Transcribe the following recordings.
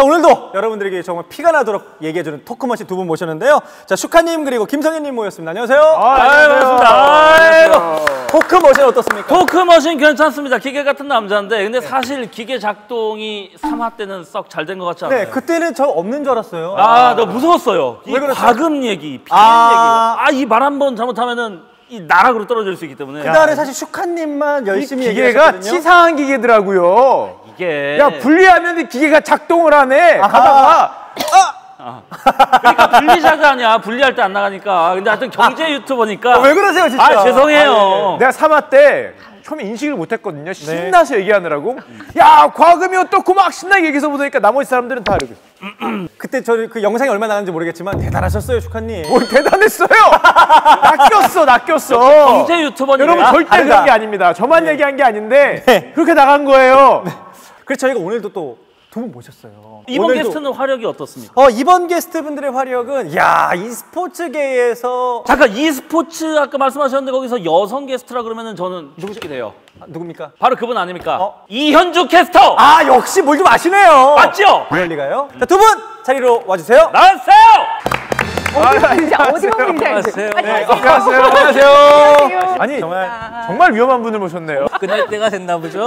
자, 오늘도 여러분들에게 정말 피가 나도록 얘기해주는 토크머신 두 분 모셨는데요. 자, 슈카님 그리고 김성현님 모였습니다. 안녕하세요. 반갑습니다. 아이고. 토크머신 어떻습니까? 토크머신 괜찮습니다. 기계 같은 남자인데 근데 사실 기계 작동이 3화 때는 썩 잘 된 것 같지 않아요? 네, 그때는 저 없는 줄 알았어요. 아, 너 무서웠어요. 이 과금 얘기, 비행 얘기. 이 말 한 번 잘못하면은 이 나락으로 떨어질 수 있기 때문에. 그날에 사실 슈카님만 열심히 기계가 얘기하셨거든요. 치사한 기계더라고요. 이게 야, 분리하면 이 기계가 작동을 하네. 가다가 그러니까 분리자가 아니야. 분리할 때 안 나가니까. 근데 하여튼 경제 유튜버니까. 왜 그러세요, 진짜? 아, 죄송해요. 내가 3화 때 처음에 인식을 못했거든요. 신나서 얘기하느라고. 야, 과금이 어떻고 막 신나게 얘기해서 보니까 나머지 사람들은 다 이러고. 그때 저 그 영상이 얼마나 나갔는지 모르겠지만 대단하셨어요, 슈카님. 뭘 대단했어요. 낚였어. 경제 유튜버니까. 여러분 절대 그런 게 아닙니다. 저만 얘기한 게 아닌데 그렇게 나간 거예요. 그래서 저희가 오늘도 또 두 분 모셨어요. 이번 오늘도. 게스트는 화력이 어떻습니까? 이번 게스트분들의 화력은 e스포츠계에서 잠깐 e스포츠 아까 말씀하셨는데 거기서 여성 게스트라 그러면은 저는 누구시게 돼요? 누굽니까? 바로 그분 아닙니까? 이현주 캐스터! 역시 뭘 좀 아시네요. 맞죠? 그럴 리가요? 자, 두 분 자리로 와주세요. 나왔어요! 진짜 어디 보는지 안녕하세요. 안녕하세요. 아니 정말 위험한 분을 모셨네요. 끝날 때가 됐나 보죠?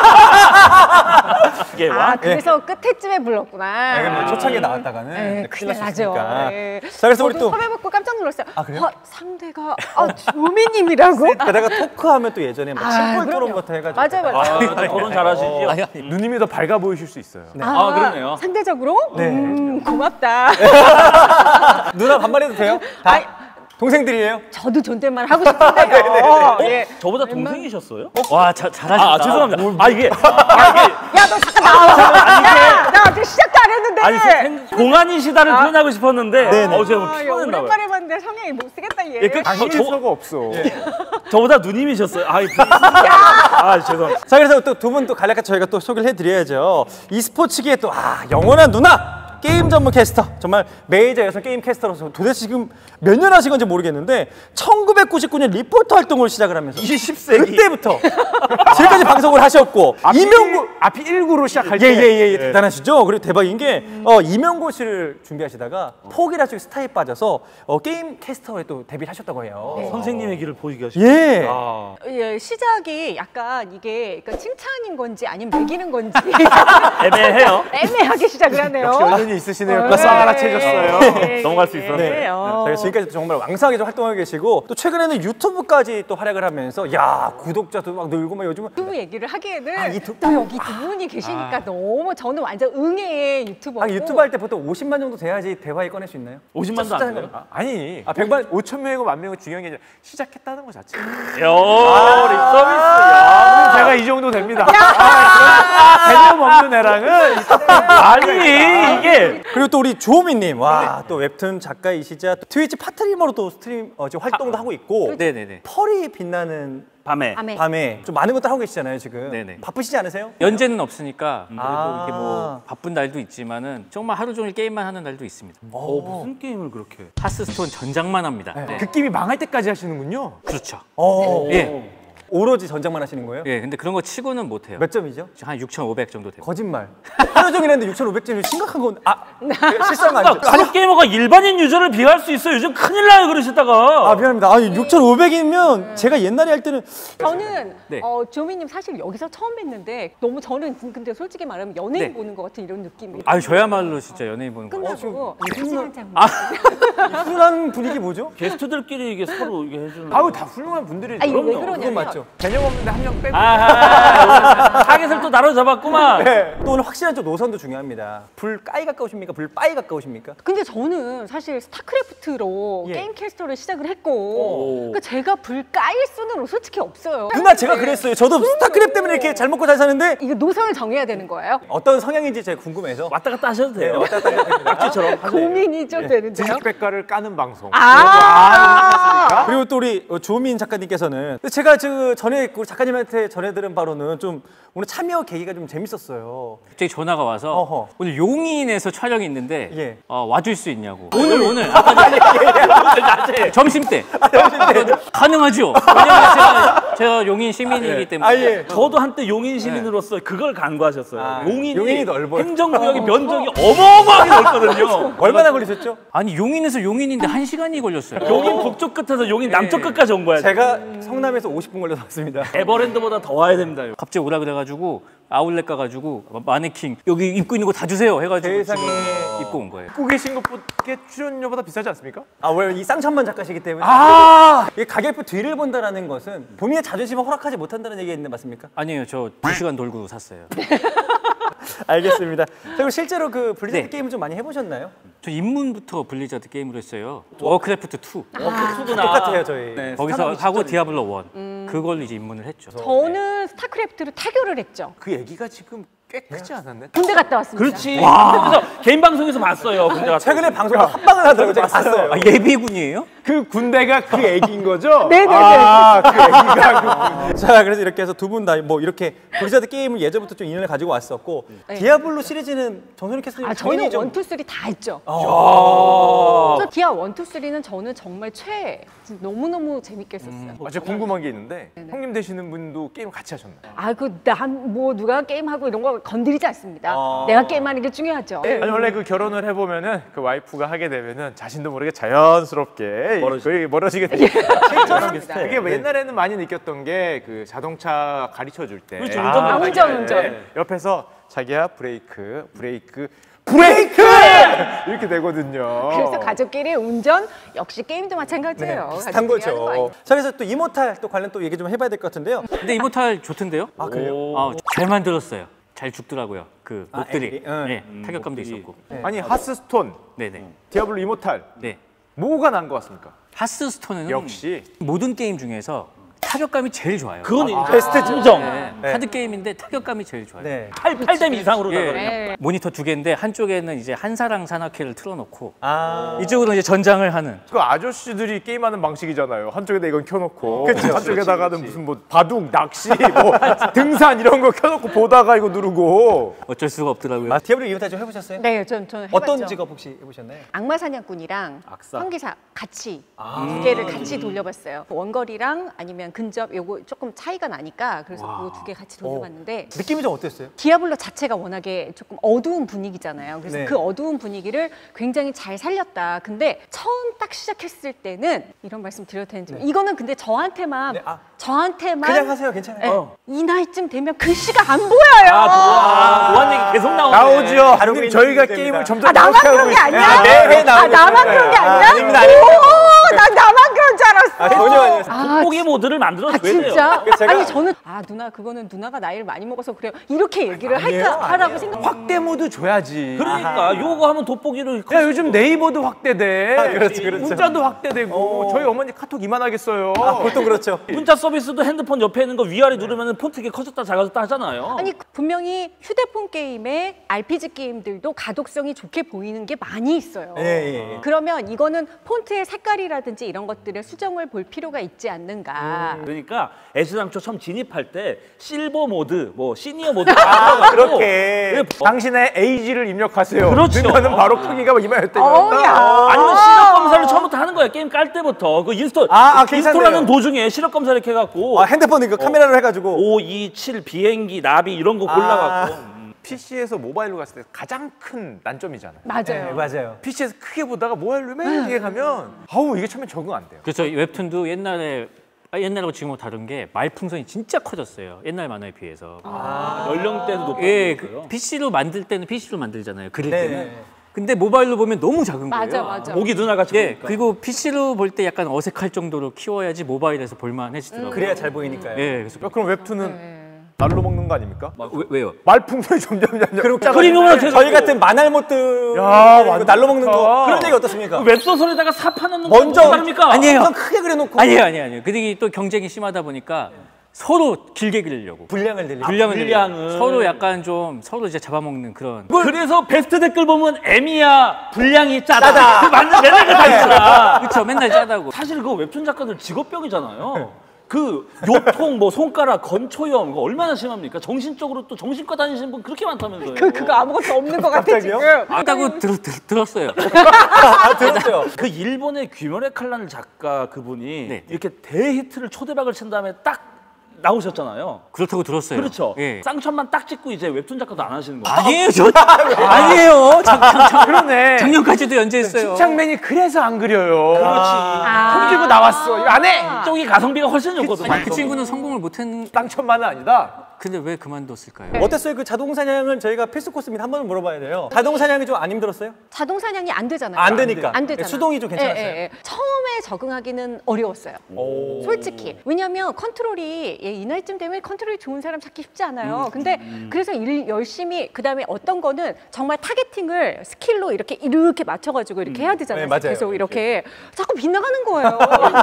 이게 그래서 끝에쯤에 불렀구나. 초창기에 나왔다가는 큰일 나죠. 네. 자, 그래서 우리 또 섭외 받고 깜짝 놀랐어요. 그래요? 상대가 조미님이라고? 내가 토크하면 또 예전에 막 칩볼 토론부터 해가지고 맞아요. 결혼 잘하시죠? 누님이 더 밝아 보이실 수 있어요. 네. 그러네요. 상대적으로? 네. 고맙다. 누나 반말해도 돼요? 동생들이에요? 저도 존댓말 하고 싶은데요. 예. 저보다 동생이셨어요? 와, 잘하셨다. 죄송합니다. 이게 야, 너 잠깐 나와. 나 아직 시작도 안 했는데. 동안이시다를 표현하고 싶었는데 제가 피곤했나 봐요. 오랜만에 봤는데 성향이 못 쓰겠다 얘. 당일서가 없어. 저보다 누님이셨어요. 죄송합니다. 자, 그래서 또 두 분 또 간략하게 저희가 또 소개를 해드려야죠. e스포츠계의 또 영원한 누나! 게임 전문 캐스터, 정말 메이저 여성 게임 캐스터로서 도대체 지금 몇 년 하신 건지 모르겠는데 1999년 리포터 활동을 시작을 하면서 20세기 그때부터 지금까지 방송을 하셨고 앞이 19로 시작할 때 예, 대단하시죠? 그리고 대박인 게 임용고시를 준비하시다가 포기를 하시고 스타에 빠져서 게임 캐스터에 또 데뷔를 하셨다고 해요. 선생님의 길을 보이게 하시고. 예, 시작이 약간 이게 그러니까 칭찬인 건지 아니면 매기는 건지 애매해요. 애매하게 시작을 하네요. 역시 연륜이 있으시네요. 싹 알아채셨어요. 넘어갈 수 있었는데. 네. 지금까지 정말 왕성하게 좀 활동하고 계시고 또 최근에는 유튜브까지 또 활약을 하면서 구독자도 막 늘고 막 요즘은 유튜브 얘기를 하기에는 또 여기 두 분이 계시니까 너무 저는 완전 응애의 유튜버고 유튜브 할 때 보통 50만 정도 돼야지 대화에 꺼낼 수 있나요? 50만도 안 돼요? 아니 100만 5천 명이고 1,000명이 중요한 게 아니라 시작했다는 것 자체. 서비스. 제가 이 정도 됩니다. 개념 없는 애랑은 이게 그리고 또 우리 주호민님 또 웹툰 작가이시자 또 트위치 파트리머로 또 스트림 지금 활동도 하고 있고 네네네. 펄이 빛나는 밤에 좀 많은 것들 하고 계시잖아요 지금. 네네. 바쁘시지 않으세요? 연재는 없으니까 그리고 이게 뭐 바쁜 날도 있지만은 정말 하루 종일 게임만 하는 날도 있습니다. 무슨 게임을 그렇게? 하스스톤 전장만 합니다. 네. 그 게임이 망할 때까지 하시는군요. 그렇죠. 예. 오로지 전장만 하시는 거예요? 예, 근데 그런 거 치고는 못해요. 몇 점이죠? 한 6,500 정도 돼요. 거짓말. 하루 종일 했는데 6,500점이 심각한 건 실수한 거 아니죠? 프로 게이머가 일반인 유저를 비할 수 있어요. 요즘 큰일 나요 그러시다가. 미안합니다. 6,500이면 제가 옛날에 할 때는 저는 네. 조미님 사실 여기서 처음 뵀는데 너무 저는 근데 솔직히 말하면 연예인 네. 보는 것 같은 이런 느낌이 저야말로 진짜 연예인 보는 거. 끝나고 훈훈한 분위기 뭐죠? 게스트들끼리 이게 서로 이게 해주는. 다 훌륭한 분들이. 왜 그건 그러냐면 맞죠. 개념 없는데 한 명 빼고. 타겟을 또 나눠잡았구만. 또 오늘 확실한 좀 노선도 중요합니다. 불 까이 가까우십니까? 불 빠이 가까우십니까? 근데 저는 사실 스타크래프트로 게임 캐스터를 시작을 했고 그러니까 제가 불까일 수는 솔직히 없어요. 누나 제가 그랬어요. 저도 스타크래프트 때문에 이렇게 잘 먹고 잘 사는데 이거 노선을 정해야 되는 거예요? 어떤 성향인지 제가 궁금해서 왔다 갔다 하셔도 돼요. 왔다 갔다 해도 됩니다. 악취처럼. 고민이 좀 되는데요? 지식백과를 까는 방송. 그리고 또 우리 조민 작가님께서는 제가 전에 작가님한테 전해들은 바로는 좀 오늘 참여 계기가 좀 재밌었어요. 갑자기 전화가 와서 오늘 용인에서 촬영이 있는데 와줄 수 있냐고. 오늘 아까 낮에 점심 때 가능하죠. 왜냐면 제가 제가 용인 시민이기 때문에. 아, 예. 저도 한때 용인 시민으로서 그걸 간과하셨어요. 용인이 넓어요. 행정구역의 면적이 어마어마하게 넓거든요. 얼마나 걸리셨죠? 아니 용인에서 용인인데 1시간이 걸렸어요. 용인 북쪽 끝에서 용인 남쪽 끝까지 온 거야. 제가 성남에서 50분 걸려서 왔습니다. 에버랜드보다 더 와야 됩니다. 갑자기 오라 그래가지고 아울렛 가가지고 마네킹 여기 입고 있는 거 다 주세요 해가지고 세상에. 지금 입고 온 거예요. 입고 계신 것보다 출연료보다 비싸지 않습니까? 아, 왜 이 쌍천만 작가시기 때문에 이 가격표 뒤를 본다라는 것은 본인의 자존심을 허락하지 못한다는 얘기가 있는데 맞습니까? 아니에요, 저 2시간 돌고 샀어요. 알겠습니다. 그리고 실제로 그 블리자드 네. 게임을 좀 많이 해보셨나요? 저 입문부터 블리자드 게임으로 했어요. 워크래프트 2 똑같아요 저희. 네, 거기서 하고 디아블로 1 그걸로 이제 입문을 했죠. 저는 스타크래프트로 타교를 했죠. 그 얘기가 지금 꽤 크지 않았네? 군대 갔다 왔습니다. 그렇지. 그래서 개인 방송에서 봤어요. 근데 최근에 방송에서 합방을 하더라고요. 제가 봤어요. 아, 예비군이에요? 그 군대가 그 얘기인 거죠? 네네네. 아, 그 얘기가 자, 그래서 이렇게 해서 두 분 다 뭐 이렇게 블리자드 게임을 예전부터 좀 인연을 가지고 왔었고 네. 디아블로 시리즈는 정선희 캐스터님 아, 저는 좀 1, 2, 3 다 했죠. 어. 저 디아 1, 2, 3는 저는 정말 진짜 너무너무 재밌게 했었어요. 아, 제가 궁금한 게 있는데 네네. 형님 되시는 분도 게임 같이 하셨나요? 아, 뭐 누가 게임하고 이런 거 건드리지 않습니다. 아. 내가 게임하는 게 중요하죠. 아니 원래 그 결혼을 해보면은 그 와이프가 하게 되면은 자신도 모르게 자연스럽게 거의 멀어지게 되죠. 실전합니다. 그게 옛날에는 많이 느꼈던 게 그 자동차 가르쳐 줄 때 그렇죠, 운전. 옆에서 자기야 브레이크 이렇게 되거든요. 그래서 가족끼리 운전 역시 게임도 마찬가지예요. 비슷한 가족끼리 하는 거 거죠. 아니에요? 자, 그래서 또 이모탈 또 관련 또 얘기 좀 해봐야 될 것 같은데요. 근데 이모탈 좋던데요? 아, 그래요? 잘 만들었어요. 잘 죽더라고요. 그 아, 몹들이. 애들이? 응. 네, 타격감도 있었고. 아니 하스스톤, 네네. 디아블로 이모탈 네. 뭐가 난 것 같습니까? 하스스톤은 역시 모든 게임 중에서 타격감이 제일 좋아요. 그건 베스트 인정. 네. 하드 게임인데 타격감이 제일 좋아요. 네. 8댐 이상으로 예. 나가요. 네. 모니터 2개인데 한쪽에는 이제 한사랑 산악회를 틀어놓고 아, 이쪽으로 이제 전장을 하는. 그 아저씨들이 게임하는 방식이잖아요. 한쪽에다 이건 켜놓고 한쪽에다가는 무슨 뭐 바둑, 낚시, 뭐 등산 이런 거 켜놓고 보다가 이거 누르고 어쩔 수가 없더라고요. 아, 디아블로 이모탈 좀 해보셨어요? 네, 전 해봤죠. 어떤 직업 혹시 해보셨나요? 악마 사냥꾼이랑 악사. 황기사 같이 두 개를 같이 돌려봤어요. 원거리랑 아니면 근접 요거 조금 차이가 나니까 그래서 그 두 개 같이 돌려봤는데 느낌이 좀 어땠어요? 디아블로 자체가 워낙에 조금 어두운 분위기잖아요. 그래서 네. 그 어두운 분위기를 굉장히 잘 살렸다. 근데 처음 딱 시작했을 때는 이런 말씀 드려도 되는지 이거는 근데 저한테만 네, 아. 저한테만 그냥 하세요. 괜찮아요. 네, 이 나이쯤 되면 글씨가 안 보여요. 보안 얘기 계속 나오네. 나오죠. 다루고 형님, 있는 저희가 문제입니다. 게임을 점점 아, 나만 어렵게 그런 하고 게 있어요. 아니야? 매해 나오는 나만 그런 게 아니야? 아닙니다, 아닙니다. 오, 나 나만 그런 줄 알았어. 아, 전혀 아니었어요. 돋보기 모드를 만들어줘야 돼요. 진짜? 제가- 아니 저는 누나 그거는 누나가 나이를 많이 먹어서 그래요. 이렇게 얘기를 하라고 생각. 확대 모드 줘야지. 그러니까 요거 하면 돋보기를 야 요즘 네이버도 확대돼. 그렇죠, 그렇죠. 문자도 확대되고 저희 어머니 카톡 이만하겠어요. 보통 그렇죠. 문자 서비스도 핸드폰 옆에 있는 거 위아래 누르면 폰트가 커졌다 작아졌다 하잖아요. 아니 분명히 휴대폰 게임에 RPG 게임들도 가독성이 좋게 보이는 게 많이 있어요. 예. 그러면 이거는 폰트의 색깔이라든지 이런 것들을 수정을 볼 필요가 있지 않는가. 그러니까 애시당초 처음 진입할 때 실버 모드, 뭐 시니어 모드 다 그렇게. 당신의 에이지를 입력하세요. 그렇죠. 그러면은 바로 크기가 이만했대요. 어우야. 아니면 시력 검사를 처음부터 하는 거야. 게임 깔 때부터 그 인스톨 괜찮네요. 인스톨하는 도중에 시력 검사 이렇게 해갖고 핸드폰 이거 카메라로 해가지고 5, 2, 7 비행기 나비 이런 거 골라갖고 PC에서 모바일로 갔을 때 가장 큰 난점이잖아요. 맞아요. 네, 맞아요. PC에서 크게 보다가 모바일로 맨 뒤에 가면 아우 이게 처음에 적응 안 돼요. 그래서 이 웹툰도 옛날하고 지금하고 다른 게 말풍선이 진짜 커졌어요. 옛날 만화에 비해서. 연령대도 높고 예, 그 PC로 만들 때는 PC로 만들잖아요. 그릴 네. 때는. 근데 모바일로 보면 너무 작은 거예요. 맞아. 목이 누나같이 예, 보니까. 그리고 PC로 볼 때 약간 어색할 정도로 키워야지 모바일에서 볼만해지더라고요. 그래야 잘 보이니까요. 예, 그래서 그럼 웹툰은 날로 먹는 거 아닙니까? 왜요? 말풍선이 점점 그림용으로 저희 같은 만할못들 야, 날로 먹는 거 많다. 그런 얘기 어떻습니까? 웹소설에다가 삽 하는 먼저 다릅니까? 아니에요. 우선 크게 그려놓고 아니에요. 근데 또 경쟁이 심하다 보니까 서로 길게 그리려고. 분량을 늘리고 분량을 분량을. 서로 약간 좀 서로 이제 잡아먹는 그런. 그래서 베스트 댓글 보면 에미야 분량이 짜다. 그 맞는 맨날 그다 있잖아. 그렇죠. 맨날 짜다고. 사실 그 웹툰 작가들 직업병이잖아요. 그 요통, 뭐 손가락, 건초염 이거 얼마나 심합니까? 정신적으로 또 정신과 다니시는 분 그렇게 많다면서요. 그거 아무것도 없는 것 같아 갑자기요? 지금. 하다고 들었어요. 들었죠. 그 일본의 귀멸의 칼날 작가 그분이 네. 이렇게 대히트를 초대박을 친 다음에 딱 나오셨잖아요. 그렇다고 들었어요. 그렇죠. 예. 쌍천만 딱 찍고 이제 웹툰 작가도 안 하시는 거예요. 아니에요, 아니에요. 그러네. 작년까지도 연재했어요. 침착맨이 그래서 안 그려요. 그렇지. 통 들고 나왔어. 이거 안 해. 쪽이 가성비가 훨씬 좋거든요. 그 친구는 성공을 못한. 땅천만은 아니다. 근데 왜 그만뒀을까요? 어땠어요? 그 자동 사냥은 저희가 필수 코스입니다. 한 번 물어봐야 돼요. 자동 사냥이 좀 안 힘들었어요? 자동 사냥이 안 되잖아요. 안 되니까. 안 되잖아. 수동이 좀 괜찮았어요? 예. 처음에 적응하기는 어려웠어요. 솔직히. 왜냐하면 컨트롤이 이날쯤 되면 컨트롤이 좋은 사람 찾기 쉽지 않아요. 근데 그래서 일 열심히 그다음에 어떤 거는 정말 타겟팅을 스킬로 이렇게 맞춰가지고 이렇게 해야 되잖아요. 네, 맞아요. 계속 이렇게 자꾸 빗나가는 거예요.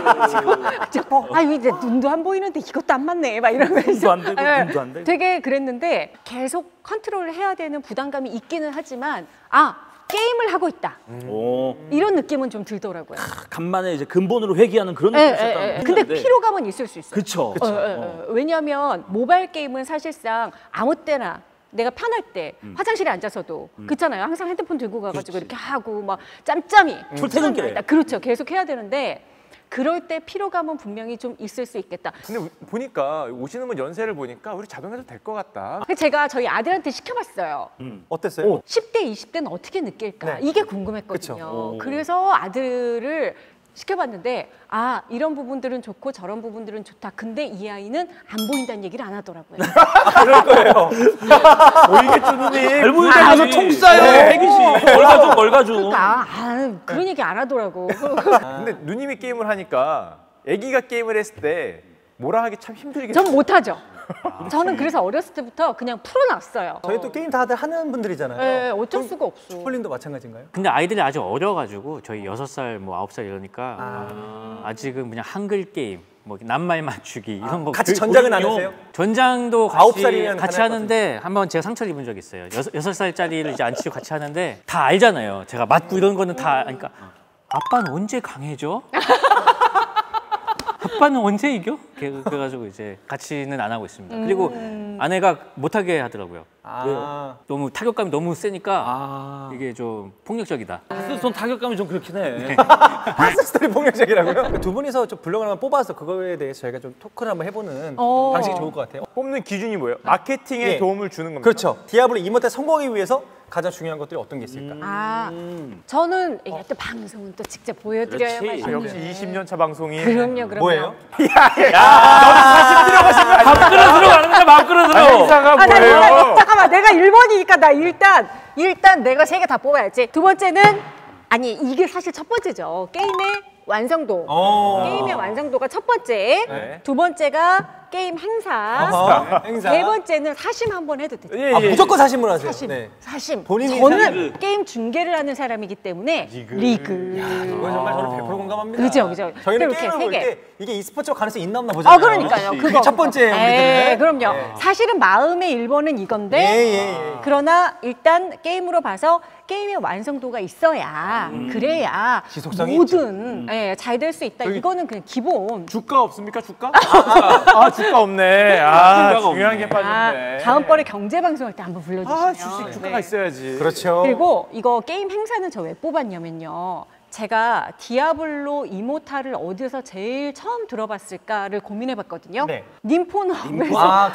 지금 아 이제 눈도 안 보이는데 이것도 안 맞네. 막 이러면서 눈도 안 되고 예, 눈도 안 되고. 되게 그랬는데 계속 컨트롤을 해야 되는 부담감이 있기는 하지만 게임을 하고 있다. 오, 이런 느낌은 좀 들더라고요. 간만에 이제 근본으로 회귀하는 그런 느낌이 있었다는 근데 피로감은 있을 수 있어요. 그쵸. 왜냐하면 모바일 게임은 사실상 아무 때나 내가 편할 때 화장실에 앉아서도 그렇잖아요. 항상 핸드폰 들고 가가지고 이렇게 하고 막 짬짬이 출퇴근길에. 그렇죠. 계속 해야 되는데 그럴 때 피로감은 분명히 좀 있을 수 있겠다. 근데 보니까 오시는 분 연세를 보니까 우리 자동해도 될 것 같다. 그래서 제가 저희 아들한테 시켜봤어요. 어땠어요? 10대, 20대는 어떻게 느낄까? 네. 이게 궁금했거든요. 그래서 아들을 시켜봤는데 이런 부분들은 좋고 저런 부분들은 좋다. 근데 이 아이는 안 보인다는 얘기를 안 하더라고요. 그럴 거예요. 보이겠죠, 누님. 잘 보이게 가서 총 쏴요. 패기시. 뭘 가지고. 그러니까 그런 얘기 안 하더라고. 근데 누님이 게임을 하니까 아기가 게임을 했을 때 뭐라 하기 참 힘들겠어요. 전 못하죠. 저는 그래서 어렸을 때부터 그냥 풀어놨어요. 저희 또 게임 다들 하는 분들이잖아요. 네, 어쩔 수가 없어. 폴린도 마찬가지인가요? 근데 아이들이 아직 어려가지고 저희 6살, 뭐 9살 이러니까 아직은 그냥 한글 게임, 뭐 낱말 맞추기 이런 거 같이 전작은 안 하세요? 전장도 9살이면 같이 가능할 하는데 한번 제가 상처를 입은 적이 있어요. 6살짜리를 이제 안 치고 같이 하는데 다 알잖아요. 제가 맞고 이런 거는 다 그러니까 아빠는 언제 강해져? 아빠는 언제 이겨? 그래가지고 이제 같이는 안 하고 있습니다. 그리고 아내가 못하게 하더라고요. 너무 타격감이 너무 세니까 이게 좀 폭력적이다. 손 타격감이 좀 그렇긴 해. 스토리 폭력적이라고요? 두 분이서 좀 블록을 한번 뽑아서 그거에 대해서 저희가 좀 토크를 한번 해보는 방식이 좋을 것 같아요. 뽑는 기준이 뭐예요? 마케팅에 예. 도움을 주는 겁니다. 그렇죠. 디아블로 이모테 성공하기 위해서 가장 중요한 것들이 어떤 게 있을까? 저는 이게 또 방송은 또 직접 보여드려야 그렇지. 맛있는. 역시 20년 차 방송이 그럼요. 뭐예요? 밥 끓여 들어가는 거야, 밥 끓여 들어. 행사가 나 뭐예요? 잠깐만 내가 1번이니까 나 일단 내가 3개 다 뽑아야지. 두 번째는 이게 사실 첫 번째죠. 게임의 완성도. 게임의 완성도가 첫 번째. 네. 두 번째가 게임 행사. 행사. 세 번째는 사심 한번 해도 돼요. 예, 예. 무조건 사심으로 하세요. 사심. 네. 사심. 본인이 저는 게임 중계를 하는 사람이기 때문에 리그. 이건 정말 저는 100% 공감합니다. 그죠. 저희는 이렇게 게임을 세 볼 개. 때 이게 e스포츠와 가능성이 있나 없나 보잖아요. 그러니까요. 그게 첫 번째 네, 우리들은. 그럼요. 사실은 마음의 1번은 이건데 예. 그러나 일단 게임으로 봐서 게임의 완성도가 있어야 그래야 지속성이 뭐든 잘 될 수 있다. 이거는 그냥 기본. 주가 없습니까? 주가? 주가 없네. 중요한 게 빠졌네. 다음번에 경제 방송할 때 한번 불러주시면. 주식 주가가 있어야지. 그렇죠. 그리고 이거 게임 행사는 저 왜 뽑았냐면요. 제가 디아블로 이모탈을 어디서 제일 처음 들어봤을까를 고민해봤거든요. 네. 님포너에서.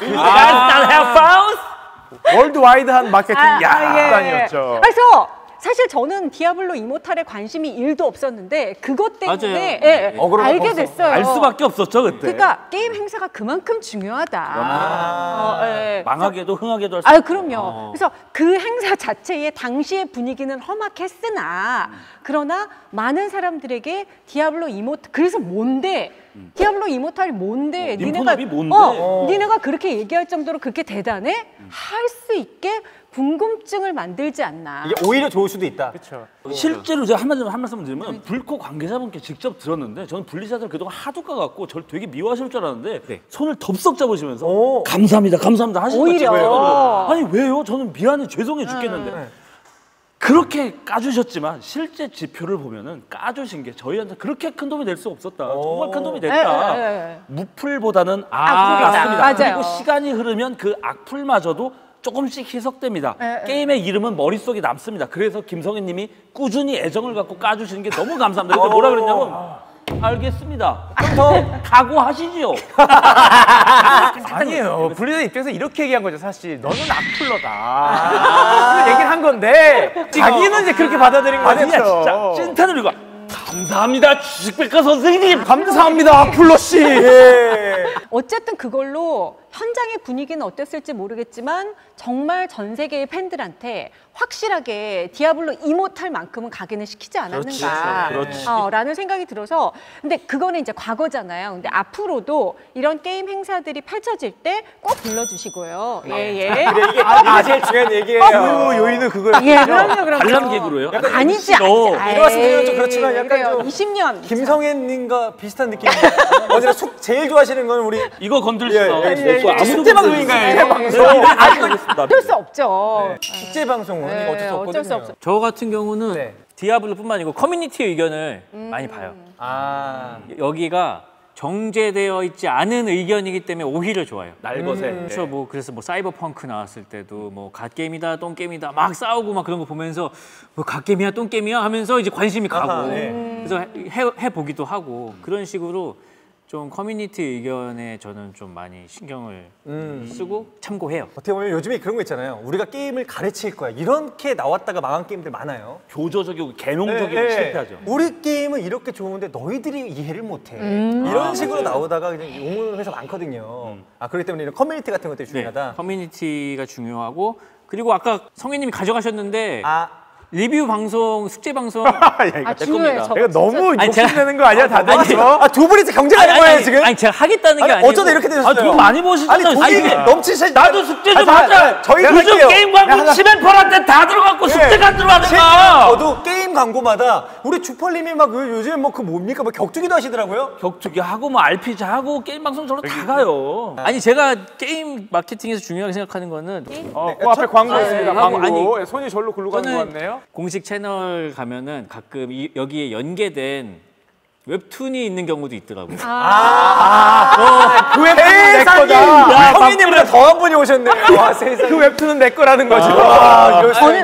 월드와이드한 마케팅 예. 야단이었죠. 그래서 사실 저는 디아블로 이모탈에 관심이 1도 없었는데 그것 때문에 알게 됐어요. 알 수밖에 없었죠 그때. 그러니까 게임 행사가 그만큼 중요하다. 망하게도 흥하게도 할 수. 그럼요. 그래서 그 행사 자체의 당시의 분위기는 험악했으나 그러나 많은 사람들에게 디아블로 이모탈 그래서 뭔데? 디아블로 이모탈이 뭔데? 님포너비 뭔데? 니네가 그렇게 얘기할 정도로 그렇게 대단해? 할 수 있게 궁금증을 만들지 않나. 이게 오히려 좋을 수도 있다. 그렇죠. 실제로 제가 한 말씀 드리면 불코 관계자분께 직접 들었는데 저는 블리자드를 그동안 하도 까갖고 저를 되게 미워하실 줄 알았는데 손을 덥석 잡으시면서 감사합니다 하시는 오히려. 거예요. 아니 왜요? 저는 미안해 죄송해 죽겠는데 그렇게 까주셨지만 실제 지표를 보면은 까주신 게 저희한테 그렇게 큰 도움이 될 수 없었다. 정말 큰 도움이 됐다. 무풀보다는 악플이다. 맞아요. 그리고 시간이 흐르면 그 악플마저도 조금씩 희석됩니다. 게임의 이름은 머릿속에 남습니다. 그래서 김성희님이 꾸준히 애정을 갖고 까주시는 게 너무 감사합니다. 그때 뭐라 그랬냐면 알겠습니다. 그럼 더 각오하시지요. 아니에요. 블리자드 입장에서 이렇게 얘기한 거죠, 사실. 너는 악플러다. 그런 얘기를 한 건데 자기는 이제 그렇게 받아들인 거죠. 아니야 진짜 찐텐을 이거. 감사합니다 주식백과 선생님. 감사합니다, 악플러 씨. 어쨌든 그걸로 현장의 분위기는 어땠을지 모르겠지만 정말 전 세계의 팬들한테 확실하게 디아블로 이모탈만큼은 각인을 시키지 않았는가 라는 생각이 들어서 근데 그거는 이제 과거잖아요. 근데 앞으로도 이런 게임 행사들이 펼쳐질 때 꼭 불러주시고요. 예. 그래, 이게 제일 중요한 얘기예요. 그 요인은 그거예요. 예, 그럼요. 관람 개그로요? 아니지. 이거 같은 경우는 좀 그렇지만 약간 그래요. 좀 20년. 김성현님과 비슷한 느낌인데 언제나 제일 좋아하시는 건 우리 이거 건들지 마. 아무도 축제 방송인가요? 어쩔 수 없죠. 축제 방송은 네, 어쩔 수 없거든요. 어쩔 수 없어. 저 같은 경우는 네. 디아블로뿐만 아니고 커뮤니티 의견을 많이 봐요. 여기가 정제되어 있지 않은 의견이기 때문에 오히려 좋아요. 날것에. 그렇죠. 뭐 그래서 뭐 사이버펑크 나왔을 때도 뭐 갓게임이다 똥게임이다 막 싸우고 막 그런 거 보면서 뭐 갓게임이야 똥게임이야 하면서 이제 관심이 가고 그래서 해보기도 하고 그런 식으로 좀 커뮤니티 의견에 저는 좀 많이 신경을 쓰고 참고해요. 어떻게 보면 요즘에 그런 거 있잖아요. 우리가 게임을 가르칠 거야. 이렇게 나왔다가 망한 게임들 많아요. 교조적이고 개몽적이고 실패하죠. 우리 게임은 이렇게 좋은데 너희들이 이해를 못해. 이런 식으로 나오다가 그냥 용을 해서 많거든요. 그렇기 때문에 이런 커뮤니티 같은 것들이 중요하다. 커뮤니티가 중요하고 그리고 아까 성희님이 가져가셨는데 리뷰 방송, 숙제 방송 중요해요. 내가 너무 아니, 제가- 욕심내는 거 아니야, 다들? 두 분이서 경쟁하는 거예요 지금? 아니 제가 하겠다는 게 아니고 어쩌다 이렇게 되셨어요? 돈 많이 버시잖아요. 돈이 넘치시. 나도 숙제 좀 하자. 저희가 요즘 할게요. 게임 광고 치맨펄한테 다 들어갔고 숙제가 안 들어가니까. 저도 게임 광고마다 우리 주펄님이 막 요즘 뭐 그 뭡니까 뭐 격투기도 하시더라고요. 격투기 하고 뭐 RPG 하고 게임 방송 저로 다 가요. 아니 제가 게임 마케팅에서 중요하게 생각하는 거는 그 앞에 광고 있습니다, 하고, 광고. 손이 절로 굴러 가는 것 저는 같네요. 공식 채널 가면은 가끔 여기에 연계된 웹툰이 있는 경우도 있더라고요. 그 웹툰은 내 거다. 성희님보다 더 한 분이 오셨네. 와 세상에. 그 웹툰은 내 거라는 거죠. 저는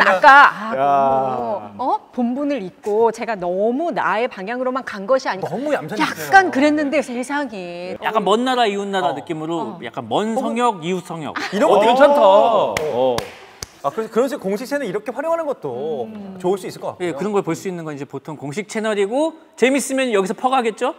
아까 본분을 잊고 제가 너무 나의 방향으로만 간 것이 아니라 너무 얌전했어요. 약간 그랬는데 세상에 약간 먼 나라 이웃 나라 느낌으로 약간 먼 성역 이웃 성역. 이런 것도 괜찮다. 그래서 그런 식으로 공식 채널 이렇게 활용하는 것도 좋을 수 있을 것 같아요. 예, 그런 걸 볼 수 있는 건 이제 보통 공식 채널이고 재밌으면 여기서 퍼가겠죠?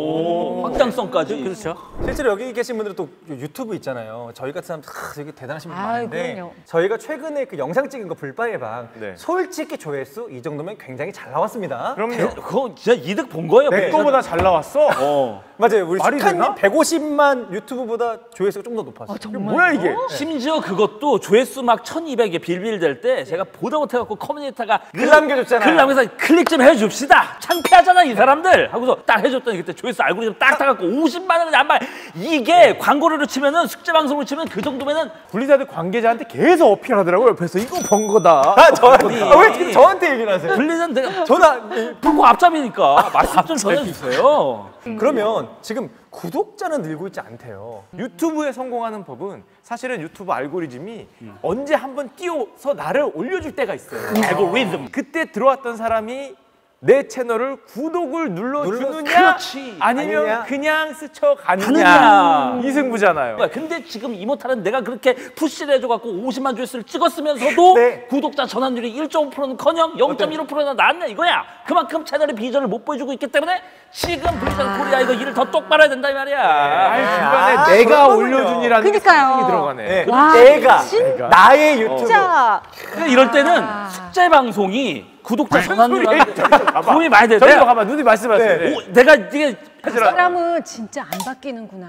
확장성까지. 그렇죠. 실제로 여기 계신 분들은 또 유튜브 있잖아요. 저희 같은 사람 되게 대단하신 분 많은데 그럼요. 저희가 최근에 그 영상 찍은 거 불바의 방 네. 솔직히 조회수 이 정도면 굉장히 잘 나왔습니다. 그럼요. 그거 진짜 이득 본 거예요. 네. 내 거보다 잘 나왔어. 맞아요. 우리 말이 축하님 되나? 150만 유튜브보다 조회수가 좀 더 높았어요. 뭐야 이게? 심지어 그것도 조회수 막 1200에 빌빌될 때 제가 보다 못해갖고 커뮤니티가 글 남겨줬잖아요. 글 남겨서 클릭 좀 해줍시다. 창피하잖아 이 사람들 하고서 딱 해줬더니 그때 조회수 알고리즘 딱 타갖고 50만 원이 안 봐. 이게 광고료로 치면은 숙제 방송으로 치면 그 정도면은 블리자드 관계자한테 계속 어필하더라고요. 옆에서 이거 번 거다. 왜 지금 저한테 얘기를 하세요? 블리자드 내가 저는 불고 앞잡이니까 말씀 좀 전해주세요. 그러면 지금 구독자는 늘고 있지 않대요. 유튜브에 성공하는 법은 사실은 유튜브 알고리즘이 언제 한번 띄워서 나를 올려줄 때가 있어요. 알고리즘. 그때 들어왔던 사람이 내 채널을 구독을 눌러주느냐 그렇지. 아니면 아니냐. 그냥 스쳐가느냐 가느냐. 이 승부잖아요. 근데 지금 이모탈은 내가 그렇게 푸시를 해줘갖고 50만 조회수를 찍었으면서도 네. 구독자 전환율이 1.5%는커녕 0.15%나 나왔네 이거야. 그만큼 채널의 비전을 못 보여주고 있기 때문에 지금 블리자드 코리아 이거 일을 더 똑바로 해야 된다 이 말이야. 중간에 내가 그런 올려준이라는 게 그러니까요. 상당히 들어가네. 네. 와, 내가 진짜. 나의 유튜브. 진짜 근데 이럴 때는 숙제 방송이 구독자 전환율하고 도움이 많이 돼. 저기로 가봐. 누님 말씀하세요. 네. 내가 이게 그 사람은 진짜 안 바뀌는구나.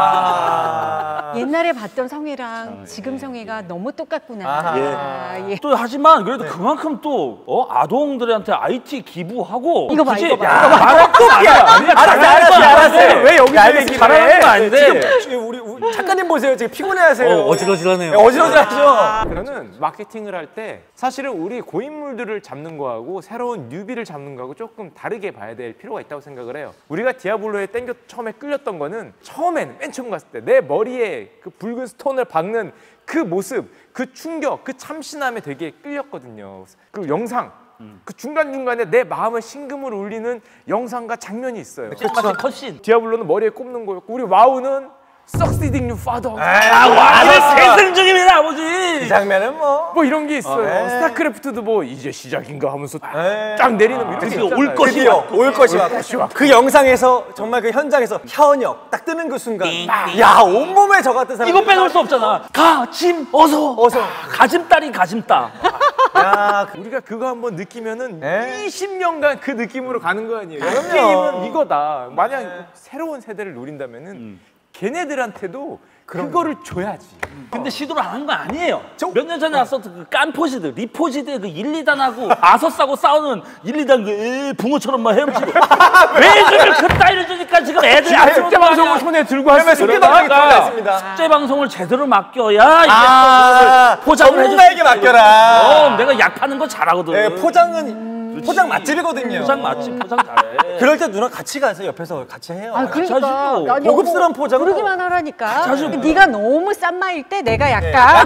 옛날에 봤던 성애랑 지금 성애가 너무 똑같구나. 예. 또 하지만 그래도 그만큼 또 아동들한테 IT 기부하고 이거 봐, 굳이 이거 봐. 말할 거 아니야. 알았어요. 왜 여기서 얘기를 잘하는 해? 거 아닌데. 지금 우리 작가님 보세요. 지금 피곤해하세요. 어질어질하네요. 어질어질하죠. 저는 마케팅을 할 때 사실은 우리 고인물들을 잡는 거하고 새로운 뉴비를 잡는 거하고 조금 다르게 봐야 될 필요가 있다고 생각을 해요. 우리가 디아블로에 처음에 끌렸던 거는 처음에는 맨 처음 갔을 때 내 머리에 그 붉은 스톤을 박는 그 모습, 그 충격, 그 참신함에 되게 끌렸거든요. 그 영상 그 중간중간에 내 마음의 심금을 울리는 영상과 장면이 있어요. 똑같이 컷신. 디아블로는 머리에 꼽는 거였고 우리 와우는 Succeeding You Father 와, 계승 중입니다, 아버지. 이 장면은 뭐 이런 게 있어요. 네. 스타크래프트도 뭐 이제 시작인가 하면서 쫙 내리는 뭐 이런 게 있잖아요. 올 것이 드디어 올 것이 왔다. 그 영상에서 정말 그 현장에서 현역 딱 뜨는 그 순간 야 온몸에 저 같은 사람 이거 빼놓을 수 없잖아. 가짐 어서 가짐딸이 가짐따. 야 우리가 그거 한번 느끼면은 네. 20년간 그 느낌으로 가는 거 아니에요. 그럼요. 게임은 이거다. 만약 새로운 세대를 노린다면은 걔네들한테도 그거를 줘야지. 근데 시도를 안 한 거 아니에요. 몇 년 전에 왔었던 그 깐포시드, 리포시드의 그 1, 2단하고 아서싸고 싸우는 1, 2단 그 붕어처럼 막 헤엄치고 왜 주면 그따위를 주니까 지금 애들이 안 숙제 방송을 손에 들고 그러면 왔어요. 숙제 방송이 들어갔습니다. 숙제 방송을 제대로 맡겨야 이게 포장을 전문가에게 맡겨라. 그럼 내가 약 파는 거 잘하거든. 네, 포장 맛집이거든요. 포장 맛집, 포장 잘해. 그럴 때 누나 같이 가서 옆에서 같이 해요. 아, 그러니까 자주죠. 아니, 고급스러운 포장은 부르기만 하라니까. 자주 네가 너무 싼 마일 때 내가 약간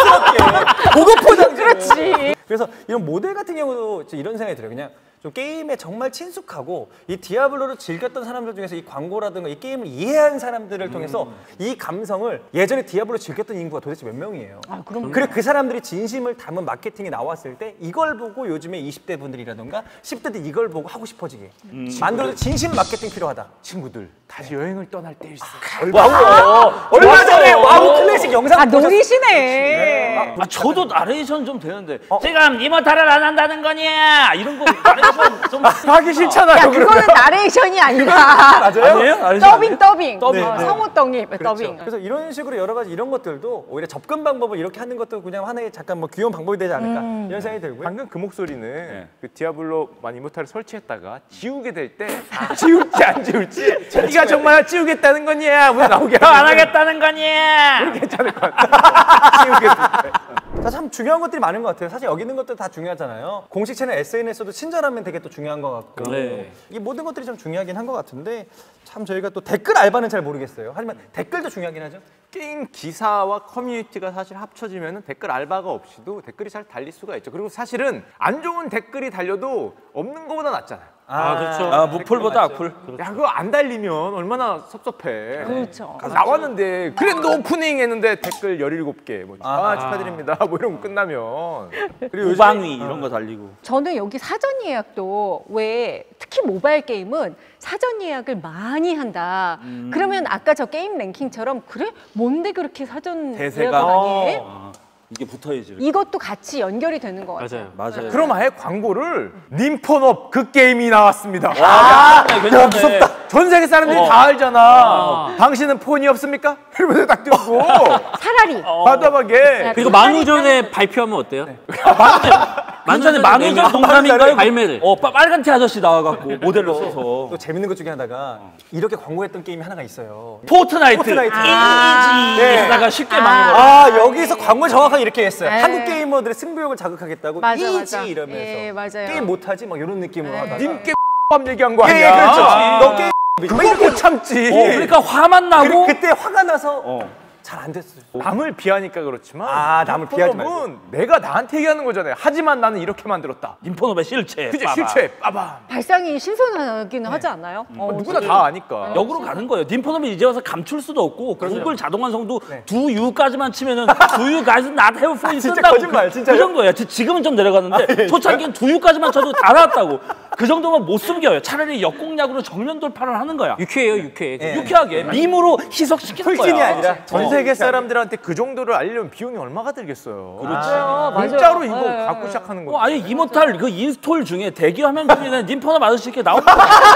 고급 포장. 그렇지. 그래서 이런 모델 같은 경우도 이런 생각이 들어요. 그냥 좀 게임에 정말 친숙하고 이 디아블로를 즐겼던 사람들 중에서 이 광고라든가 이 게임을 이해한 사람들을 통해서 이 감성을 예전에 디아블로 즐겼던 인구가 도대체 몇 명이에요. 아, 그럼 그리고 그 사람들이 진심을 담은 마케팅이 나왔을 때 이걸 보고 요즘에 20대 분들이라든가 10대들 이걸 보고 하고 싶어지게 만들어서 진심 마케팅 필요하다. 친구들 다시 여행을 떠날 때일세. 얼마 전에 와우 클래식 영상 아, 보셨어요? 노리시네. 아, 저도 나레이션 좀 되는데 지금 이모탈을 안 한다는 거냐 이런 거 나레이션 좀 하기 싫잖아요. 야, 그거는 나레이션이 아니라 맞아요? 아니에요? 나레이션 더빙. 네, 네. 성우 더빙. 더빙. 그래서 이런 식으로 여러 가지 이런 것들도 오히려 접근 방법을 이렇게 하는 것도 그냥 하나의 잠깐 뭐 귀여운 방법이 되지 않을까 이런 생각이 들고요. 방금 그 목소리는 그 디아블로만 이모탈을 설치했다가 지우게 될 때 지울지 안 지울지 네가 정말 지우겠다는 거냐 뭐 나오게 안 하겠다는 거냐 괜찮을 것 같아. 지우게 될 때. 참 중요한 것들이 많은 것 같아요. 사실 여기 있는 것들 다 중요하잖아요. 공식 채널 SNS도 친절하면 되게 또 중요한 것 같고 네. 이 모든 것들이 좀 중요하긴 한 것 같은데 참 저희가 또 댓글 알바는 잘 모르겠어요. 하지만 댓글도 중요하긴 하죠. 게임 기사와 커뮤니티가 사실 합쳐지면 댓글 알바가 없이도 댓글이 잘 달릴 수가 있죠. 그리고 사실은 안 좋은 댓글이 달려도 없는 것보다 낫잖아요. 아 그렇죠. 아 무풀보다 악풀. 야 그거 안 달리면 얼마나 섭섭해. 그렇죠. 나왔는데 그랜드 오프닝 했는데 댓글 17개 뭐 축하드립니다 뭐 이런 거 끝나면 그리고 우방위 이런 거 달리고. 저는 여기 사전 예약도 왜 특히 모바일 게임은 사전 예약을 많이 한다. 그러면 아까 저 게임 랭킹처럼 그래? 뭔데 그렇게 사전 대세가 예약을 많이 해? 이게 붙어야지. 이것도 같이 연결이 되는 것 같아요. 맞아요. 그럼 아예 광고를 님폰업 그 게임이 나왔습니다. 괜찮네. 무섭다. 전 세계 사람들이 다 알잖아. 당신은 폰이 없습니까? 이러면서 딱 들고 차라리 과감하게 그리고 만우전에 발표하면 어때요? 만전에 만우절 동감인가요? 발매를. 빨간 티 아저씨 나와갖고 모델로 써서. 또 재밌는 것 중에 하나가 이렇게 광고했던 게임이 하나가 있어요. 포트나이트. 포트나이트. 이지. 하다가 쉽게 망해버려. 아 여기서 광고 정확하게 이렇게 했어요. 네. 한국 게이머들의 승부욕을 자극하겠다고 맞아, 이지 맞아. 이러면서 예, 맞아요. 게임 못하지 막 이런 느낌으로 하다가 님께 밥 얘기한 거 예, 아니야? 그렇죠. 너 게임 그걸 못 참지. 그러니까 화만 나고. 그리고 그때 화가 나서 잘 안 됐어요. 남을 비하니까 그렇지만 남을 비하지 말고. 폰업은 내가 나한테 얘기하는 거잖아요. 하지만 나는 이렇게 만들었다. 인포노의 실체. 그치 빠바. 실체 빠밤. 발상이 신선하기는 하지 않나요? 누구나 다 아니까. 역으로 가는 거예요. 딘포놈이 이제 와서 감출 수도 없고 구글 자동 완성도 네. do you까지만 치면은 do you guys not have fun 진짜 쓴다고. 거짓말, 진짜요? 그 정도예요. 지금은 좀 내려갔는데 초창기엔 do you까지만 쳐도 다 나왔다고. 그 정도면 못 숨겨요. 차라리 역공략으로 정면 돌파를 하는 거야. 유쾌해요, 유쾌해. 예. 유쾌하게 밈으로 희석시키는 거야. 훌진이 아니라 전 세계 사람들한테 그 정도를 알려면 비용이 얼마가 들겠어요. 맞아요. 공짜로 이거 네. 갖고 시작하는 거. 아예 이모탈 그 인스톨 중에 대기 화면 중에는 님퍼너 아저씨 이렇게 나옵니다.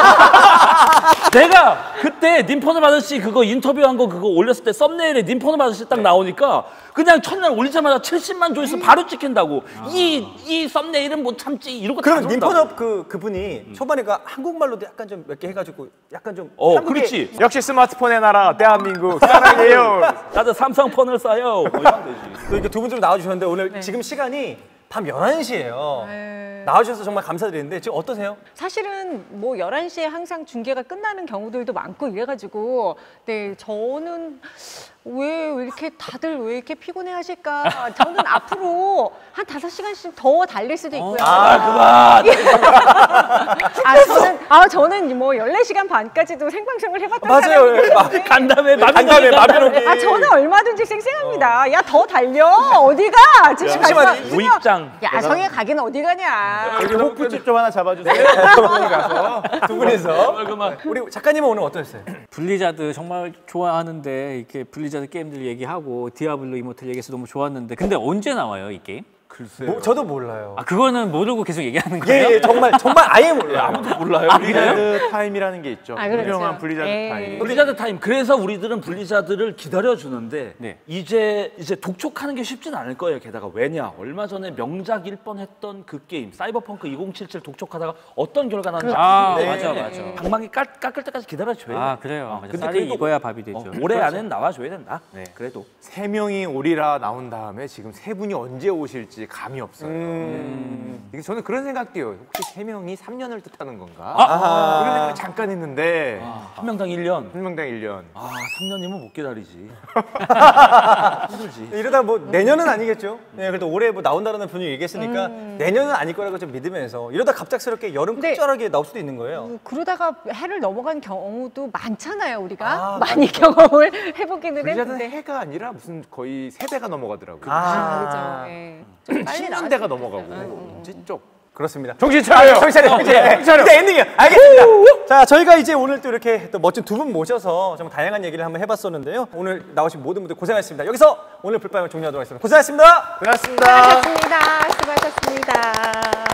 내가 그때 님퍼너 아저씨 그거 인터뷰한 거 그거 올렸을 때 썸네일에 님퍼너 아저씨 딱 나오니까 그냥 첫날 올리자마자 70만 조회수 바로 찍힌다고. 이 썸네일은 못 참지 이러고 다 그럼 줬다고. 님폰업 그분이 초반에 그 한국말로도 약간 좀 몇 개 해가지고 약간 좀 한국의 그렇지. 역시 스마트폰의 나라 대한민국 사랑해요. 다들 삼성폰을 써요. 뭐 이러면 되지. 또 이렇게 두 분 좀 나와주셨는데 오늘 지금 시간이 밤 11시예요. 네. 나와주셔서 정말 감사드리는데 지금 어떠세요? 사실은 뭐 11시에 항상 중계가 끝나는 경우들도 많고 이래가지고 네 저는 왜 이렇게 다들 왜 이렇게 피곤해 하실까? 저는 앞으로 한 5시간씩 더 달릴 수도 있고요. 저는 뭐 14시간 반까지도 생방송을 해봤던 맞아요. 사람이기 간담회 마비노기. 저는 얼마든지 쌩쌩합니다. 야 더 달려 어디가? 지금 잠시만요. 우입장. 야성에 가긴 어디 가냐? 여기 호프집 좀 하나 잡아주세요. 두 분이서. 우리 작가님은 오늘 어떠셨어요? 블리자드 정말 좋아하는데 이렇게 블리자드 게임들 얘기하고 디아블로 이모탈 얘기해서 너무 좋았는데 근데 언제 나와요 이 게임? 글쎄요. 저도 몰라요. 아 그거는 모르고 계속 얘기하는 거예요? 예, 정말 아예 몰라요. 아무도 몰라요. 블리자드 타임이라는 게 있죠. 아, 그렇죠. 유명한 블리자드 에이. 타임. 블리자드 타임. 그래서 우리들은 블리자드를 기다려 주는데 네. 이제 독촉하는 게 쉽진 않을 거예요. 게다가 왜냐? 얼마 전에 명작일 뻔했던 그 게임 사이버펑크 2077 독촉하다가 어떤 결과 나는지 아 네. 맞아. 방망이 깎을 때까지 기다려줘야 돼. 아 그래요. 맞아. 근데 쌀이 그래도 익어야 밥이 되죠. 올해 안에는 나와줘야 된다. 네. 그래도 3명이 오리라 나온 다음에 지금 3분이 언제 오실지 감이 없어요. 이게 저는 그런 생각도 해요. 혹시 3명이 3년을 뜻하는 건가? 그런 생각 잠깐 했는데 한 명당 1년. 한 명당 1년. 아 3년이면 못 기다리지. 힘들지. 이러다 뭐 내년은 아니겠죠. 네, 그래도 올해 뭐 나온다는 분이 얘기했으니까 내년은 아닐 거라고 좀 믿으면서 이러다 갑작스럽게 여름 네. 끝자락에 나올 수도 있는 거예요. 그러다가 해를 넘어간 경우도 많잖아요. 우리가 아, 많이 경험을 해보기는 블리자드는 했는데. 해가 아니라 무슨 거의 세대가 넘어가더라고요. 그렇죠. 예. 좀 빨리 10년대가 넘어가고 진짜 그렇습니다. 정신 차려요. 정신 차려. 이제 엔딩이에요. 알겠습니다. 자, 저희가 이제 오늘 또 이렇게 또 멋진 두 분 모셔서 좀 다양한 얘기를 한번 해봤었는데요. 오늘 나오신 모든 분들 고생하셨습니다. 여기서 오늘 불밤을 종료하도록 하겠습니다. 고생하셨습니다. 고맙습니다. 수고하셨습니다. 수고하셨습니다.